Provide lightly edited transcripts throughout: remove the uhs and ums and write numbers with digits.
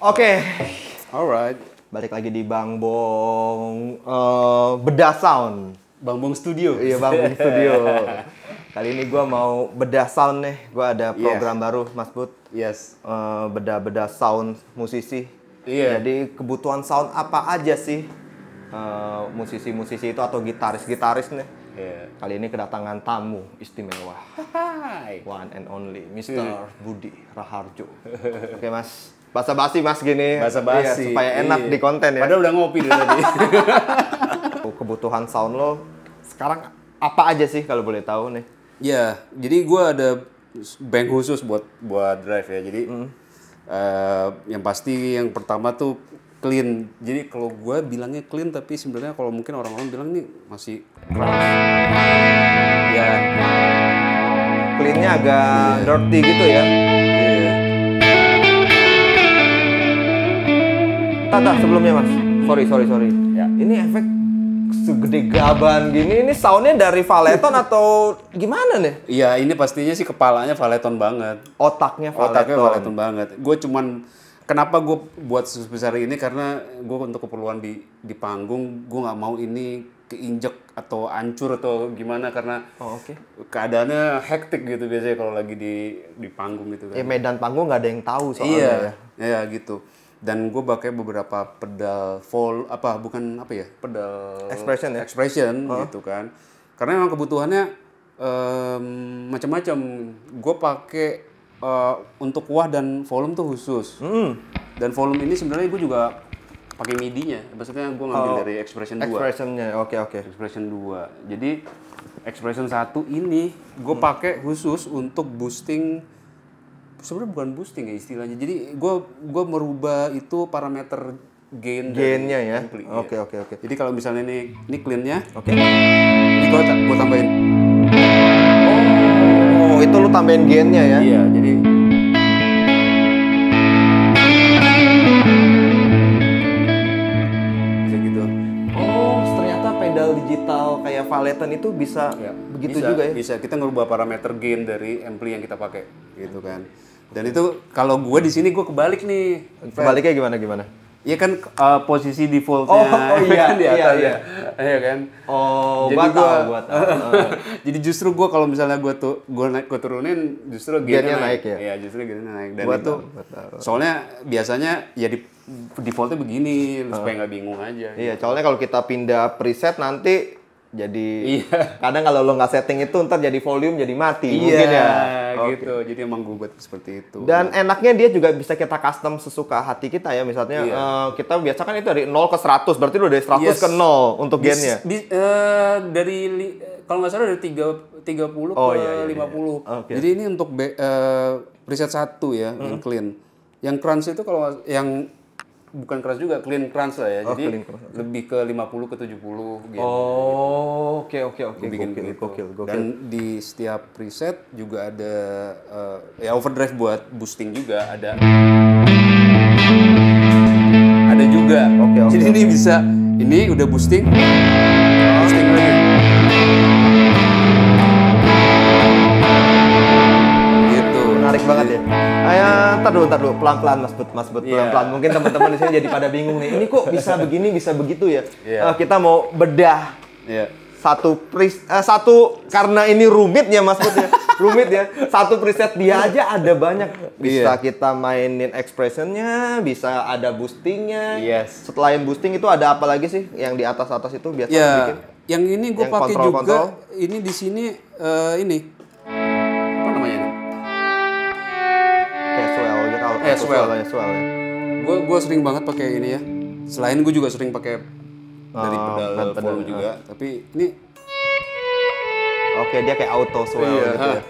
Oke, Alright. balik lagi di Bang Bong bedah sound. Bang Bong Studio. Iya, Bang Bong Studio. Kali ini gue mau bedah sound nih. Gue ada program baru, Mas Bud. Yes. Bedah-bedah sound musisi. Iya. Jadi kebutuhan sound apa aja sih musisi-musisi itu atau gitaris-gitaris nih? Iya. Kali ini kedatangan tamu istimewa. Hai. One and only, Mr. Budi Raharjo. Oke, Mas. Basa-basi Mas gini. Basa-basi. Iya, supaya enak di konten ya. Padahal udah ngopi dari tadi. Kebutuhan sound lo sekarang apa aja sih kalau boleh tahu nih? Ya, jadi gue ada bank khusus buat drive ya. Jadi yang pasti yang pertama tuh clean. Jadi kalau gue bilangnya clean, tapi sebenarnya kalau mungkin orang-orang bilang nih masih keras. Ya. Clean-nya agak dirty gitu ya. Iya. Tata sebelumnya Mas. Sorry. Ya. Ini efek segede gaban gini, ini soundnya dari Valeton atau gimana nih? Iya, ini pastinya sih kepalanya Valeton banget. Otaknya Otaknya Valeton. Valeton banget. Gue cuman kenapa gue buat sebesar ini karena gue untuk keperluan di panggung, gue nggak mau ini keinjek atau hancur atau gimana karena keadaannya hektik gitu biasanya kalau lagi di panggung gitu kan. Ya medan panggung nggak ada yang tahu soalnya. Iya gitu. Dan gue pakai beberapa pedal pedal expression gitu kan. Karena memang kebutuhannya macam-macam. Gue pakai untuk wah dan volume tuh khusus. Dan volume ini sebenarnya gue juga pakai MIDI-nya. Maksudnya gue ngambil dari expression 2. Expression-nya, oke. Expression 2. Jadi expression 1 ini gue pakai khusus untuk boosting. Sebenarnya bukan boosting ya istilahnya. Jadi gue merubah itu parameter gain-nya ya. ampli, Oke. Jadi kalau misalnya ini clean-nya, Ini gue tambahin. Oh, itu lu tambahin gain-nya ya? Iya, jadi bisa gitu. Oh, ternyata pedal digital kayak Valeton itu bisa begitu bisa, juga ya? Bisa. Kita ngerubah parameter gain dari ampli yang kita pakai, gitu kan. Dan itu kalau gue di sini gue kebalik nih. Kebaliknya gimana? Iya kan posisi defaultnya kan di atas ya. Iya kan. Oh, jadi gua tahu. Jadi justru gue kalau misalnya gue turunin justru gainnya naik ya. Iya, justru gainnya naik. Dan itu soalnya biasanya ya defaultnya begini supaya nggak bingung aja. Iya, soalnya kalau kita pindah preset nanti jadi kadang kalau lo nggak setting itu ntar jadi volume jadi mati mungkin ya. Gitu. Jadi emang gue buat seperti itu. Dan enaknya dia juga bisa kita custom sesuka hati kita ya. Misalnya kita biasa kan itu dari 0 ke 100, berarti lo dari 100 ke 0 untuk gainnya. Dari kalau nggak salah dari 30 ke 50. Jadi ini untuk preset 1 ya, yang clean. Yang crunch itu kalau yang bukan keras juga, clean crunch lah ya. Jadi lebih ke 50 ke 70 gitu. Oh, oke. Gokil. Dan di setiap preset juga ada overdrive buat boosting juga ada. Ada juga. Jadi ini bisa ini udah boosting. Boosting lagi. Gitu. Menarik banget ya. Ntar dulu, pelan-pelan Mas Bud, pelan-pelan. Mungkin teman-teman di sini jadi pada bingung nih. Ini kok bisa begini, bisa begitu ya? Kita mau bedah satu karena ini rumit ya Mas Bud ya. Rumit ya. Satu preset dia aja ada banyak. Bisa kita mainin expressionnya, bisa ada boostingnya. Selain boosting itu ada apa lagi sih yang di atas itu biasa bikin? Yang ini gue pakai juga. Ini di sini ini apa namanya ini? Swell ya. Gue sering banget pakai ini ya. Selain gue juga sering pakai dari pedal volume juga. Tapi ini dia kayak auto swell gitu ya.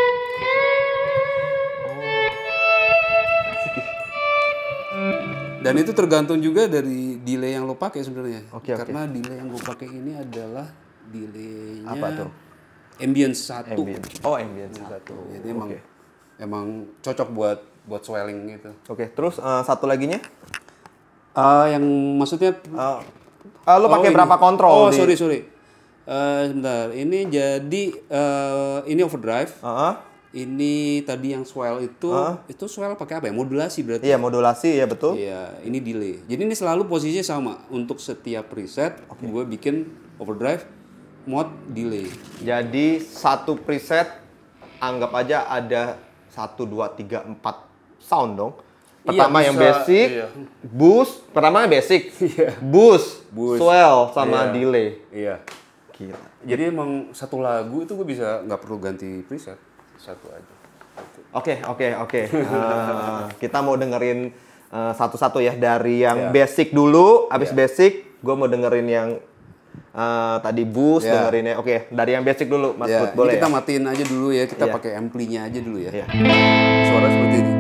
Dan itu tergantung juga dari delay yang lo pakai sebenarnya. Karena delay yang gue pakai ini adalah delaynya apa tuh? Ambience 1. Ambience 1. Jadi emang cocok buat swelling gitu. Terus satu laginya? Yang maksudnya lo pakai berapa kontrol? Sorry. Sebentar. Ini jadi ini overdrive. Ini tadi yang swell itu swell pakai apa ya? Modulasi berarti. Iya, modulasi ya betul. Iya, ini delay. Jadi ini selalu posisinya sama untuk setiap preset. Gue bikin overdrive, mode, delay. Jadi satu preset anggap aja ada 1 2 3 4 sound dong. Pertama yang basic, boost, pertama basic, boost, swell sama delay. Iya. Gila. Jadi emang satu lagu itu gue bisa nggak perlu ganti preset. Satu aja. Oke. Kita mau dengerin satu-satu ya dari yang basic dulu. Abis basic, gue mau dengerin yang tadi boost, dengerinnya. Oke, dari yang basic dulu, Mas Bud, boleh. Ini kita matiin aja dulu ya. Kita pakai ampli-nya aja dulu ya. Suara seperti ini.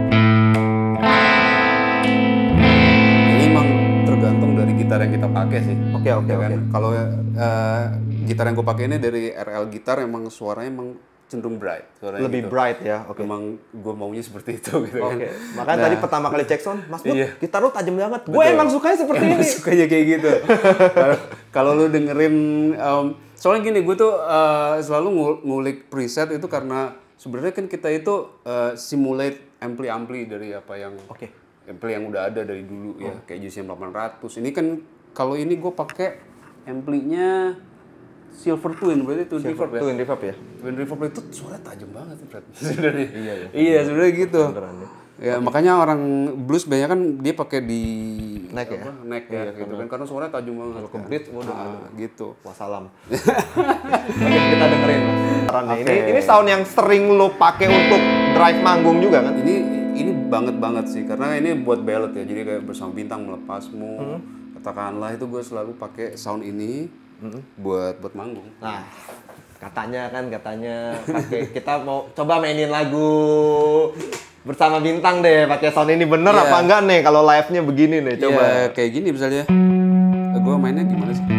Ini emang tergantung dari gitar yang kita pakai sih. Oke. Kalau gitar yang gue pakai ini dari RL Gitar, emang suaranya emang cenderung bright. Lebih gitu. Bright ya, Emang gue maunya seperti itu gitu kan. Makanya tadi pertama kali cek sound, Mas Bud, gitar lu tajam banget. Gue emang sukanya seperti ini. Sukanya kayak gitu. Kalau lu dengerin, soalnya gini, gue tuh selalu ngulik preset itu karena sebenarnya kan kita itu simulate ampli-ampli dari apa yang ampli yang udah ada dari dulu ya, kayak JCM 800. Ini kan kalau ini gue pakai amplinya Silver Twin, berarti Twin Reverb ya? Twin Reverb itu suaranya tajam banget, Fred. Sebenarnya. Iya, sebenarnya gitu. Ya, makanya orang blues banyak kan dia pakai di neck ya? Neck ya, gitu kan. Karena suaranya tajam banget. Kalau komplit, gitu. Wassalam. Oke, kita dengerin, Mas. Ini sound yang sering lo pakai untuk drive manggung juga kan? Ini banget sih, karena ini buat ballad ya. Jadi kayak Bersama Bintang, Melepasmu, katakanlah itu gue selalu pakai sound ini. Buat manggung. Nah, katanya pakai kita mau coba mainin lagu Bersama Bintang deh pakai sound ini, bener apa enggak nih kalau live-nya begini nih, coba. Kayak gini misalnya. Gue mainnya gimana sih?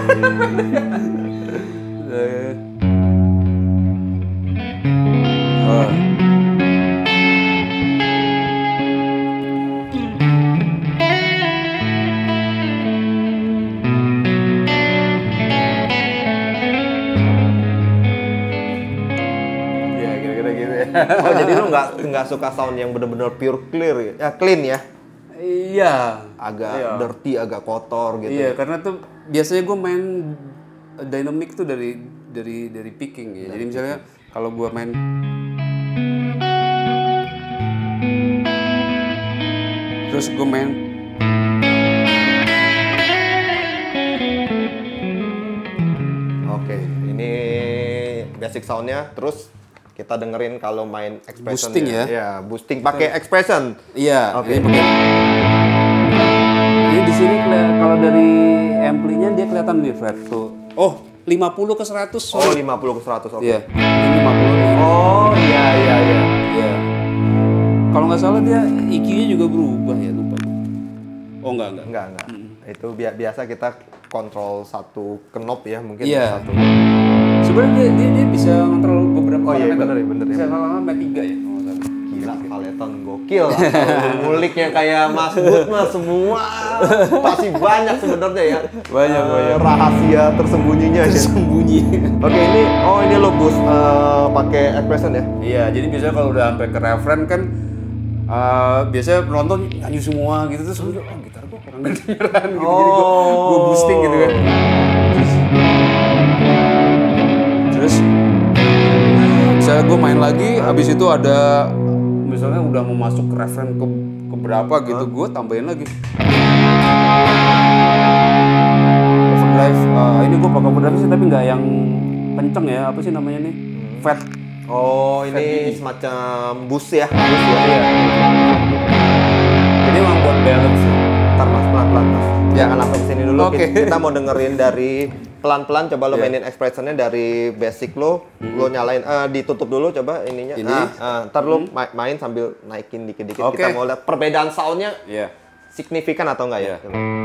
Oh, jadi lu nggak suka sound yang bener-bener pure clear ya, clean ya? Iya. Agak dirty, agak kotor gitu. Iya, karena tuh biasanya gue main dynamic tuh dari picking ya. Jadi misalnya kalau gue main terus gue main Oke, ini basic soundnya, terus kita dengerin kalau main expression boosting ya. Ya, boosting pakai expression. Iya, ini di sini kalau dari amplinya dia kelihatan nih, Fred. Tuh. Oh, 50 ke 100. Oh, 50 ke 100. Oke. Iya. Ini 50 nih. Oh, iya. Iya. Kalau nggak salah dia EQ-nya juga berubah ya, lupa. Oh, enggak. Itu biasa kita kontrol satu knob ya, mungkin satu. Sebenarnya dia bisa ngontrol beberapa parameter. Bener. Bisa lama-lama 3 ya. Gila, Paleton gokil. Nguliknya kayak Mas Bud mah semua pasti banyak sebenarnya ya. Banyak. Rahasia tersembunyinya. Oke, ini lo boost pakai expression ya? Iya, jadi biasanya kalau udah sampai ke referen kan biasanya penonton nyanyi semua gitu, terus gitar gua kurang kedengeran gitu. Jadi gua boosting gitu kan. Terus misalnya gue main lagi, habis itu ada misalnya udah mau masuk referen ke berapa gitu, gue tambahin lagi overdrive. Ini gue pakai overdrive sih, tapi nggak yang kenceng ya, apa sih namanya nih, fat. Oh, ini semacam boost ya. Iya. Jadi emang buat balance sih. Ntar Mas, pelan-pelan Mas. Jangan langsung sini dulu. Kita mau dengerin dari pelan-pelan, coba lo mainin expressionnya dari basic lo nyalain, ditutup dulu coba ininya. Ntar lo main sambil naikin dikit-dikit. Kita mau lihat perbedaan soundnya signifikan atau enggak ya.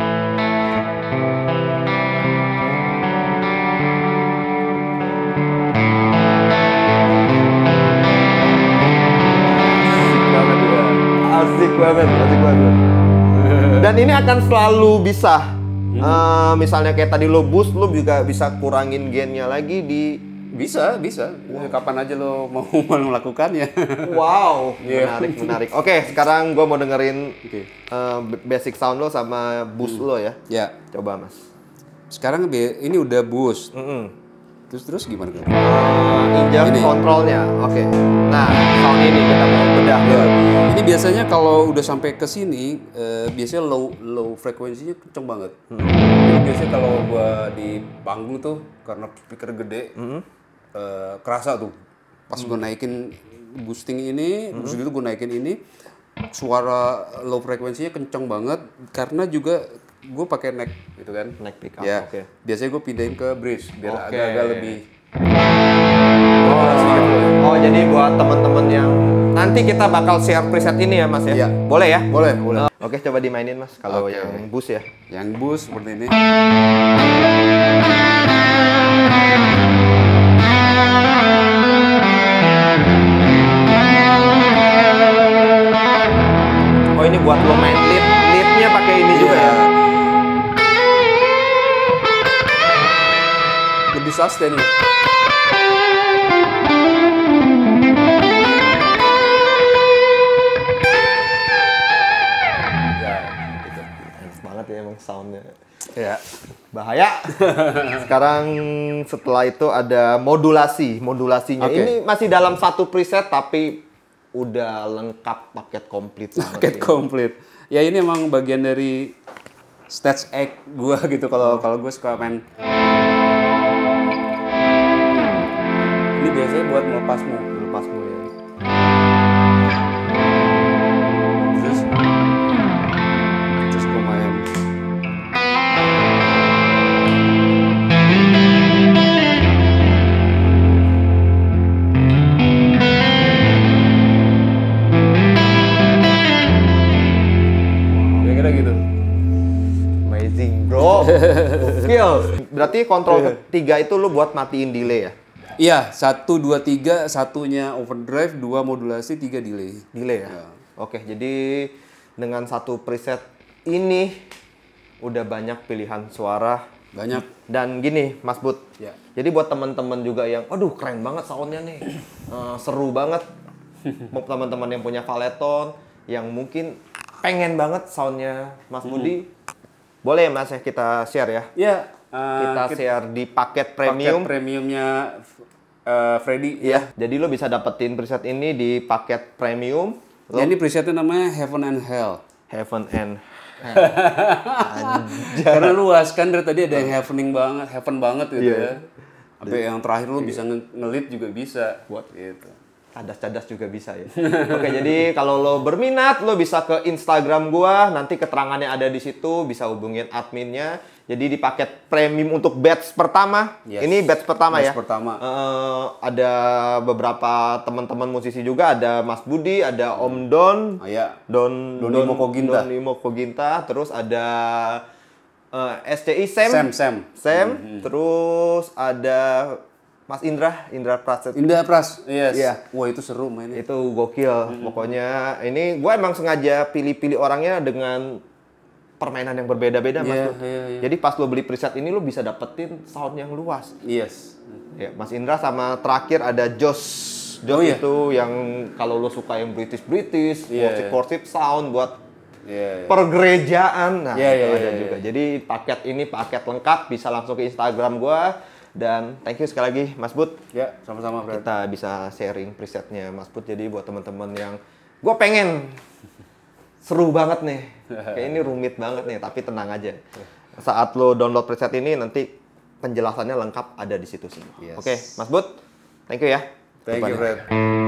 Asik banget. Dan ini akan selalu bisa. Misalnya kayak tadi lo boost, lo juga bisa kurangin gainnya lagi di Bisa. Wow. Kapan aja lo mau melakukannya. Wow, menarik. Oke, sekarang gue mau dengerin basic sound lo sama boost lo ya. Ya. Coba Mas. Sekarang ini udah boost. Terus gimana? Injak kontrolnya. Oke. Nah, sound ini kita mau bedah. Ya. Ini biasanya kalau udah sampai ke sini, biasanya low frekuensinya kenceng banget. Jadi biasanya kalau gua di panggung tuh karena speaker gede, kerasa tuh. Pas gua naikin boosting ini, terus gitu gua naikin ini, suara low frekuensinya kenceng banget karena juga gue pakai neck gitu kan, neck pickup. Ya, biasanya gue pindahin ke bridge biar agak-agak lebih. Oh, jadi buat teman-teman yang nanti kita bakal share preset ini ya Mas ya? Boleh ya? Boleh. Oke, coba dimainin Mas kalau yang boost ya. Yang boost seperti ini. Oh, ini buat lo main leadnya pakai ini juga ya? Lebih sustain nih. Enak banget ya emang soundnya. Ya. Bahaya. Sekarang setelah itu ada modulasinya. Ini masih dalam satu preset tapi udah lengkap paket komplit. Paket komplit. Ya ini emang bagian dari stage act gua gitu kalau gue suka main. Ini biasanya buat melepasmu ya. Terus gue main. Kira-kira gitu. Amazing bro. Gokil. Berarti kontrol ketiga itu lu buat matiin delay ya? Iya, 1, 2, 3, satunya overdrive, 2 modulasi, 3 delay. Delay ya? Oke, jadi dengan satu preset ini udah banyak pilihan suara. Banyak. Dan gini, Mas Bud. Ya. Jadi buat teman-teman juga yang, aduh keren banget soundnya nih, seru banget. Teman-teman yang punya Valeton, yang mungkin pengen banget soundnya Mas Budi, boleh ya Mas ya kita share ya? Iya. Kita share di paket premium. Paket premiumnya Freddy. Ya. Jadi lo bisa dapetin preset ini di paket premium. Ini presetnya namanya Heaven and Hell. Heaven and Hell. Karena luas kan dari tadi ada yang heaven banget gitu ya. Sampai yang terakhir lu bisa ngelit juga bisa. Buat gitu. Cadas-cadas juga bisa ya. Oke, jadi kalau lo berminat, lo bisa ke Instagram gua, nanti keterangannya ada di situ, bisa hubungin adminnya. Jadi di paket premium untuk batch pertama, ini batch pertama ya. Pertama. Ada beberapa teman-teman musisi juga, ada Mas Budi, ada Om Don, Doni Mokoginta, terus ada SCI Sam. Terus ada Mas Indra Pras. Yes. Yeah. Wah, itu seru mainnya. Itu gokil. Pokoknya ini gue emang sengaja pilih-pilih orangnya dengan permainan yang berbeda-beda, Mas. Jadi pas lo beli preset ini lo bisa dapetin sound yang luas. Yes. Ya, Mas Indra sama terakhir ada Josh itu yang kalau lo suka yang British, worship sound buat pergerejaan. Nah, itu ada juga. Jadi paket ini paket lengkap, bisa langsung ke Instagram gue. Dan thank you sekali lagi Mas Bud. Ya, sama-sama. Kita bisa sharing presetnya Mas Bud. Jadi buat teman-teman yang gue pengen seru banget nih. Kayak ini rumit banget nih, tapi tenang aja. Saat lo download preset ini nanti penjelasannya lengkap ada di situ sih. Oke, Mas Bud. Thank you ya. Thank you, Fred.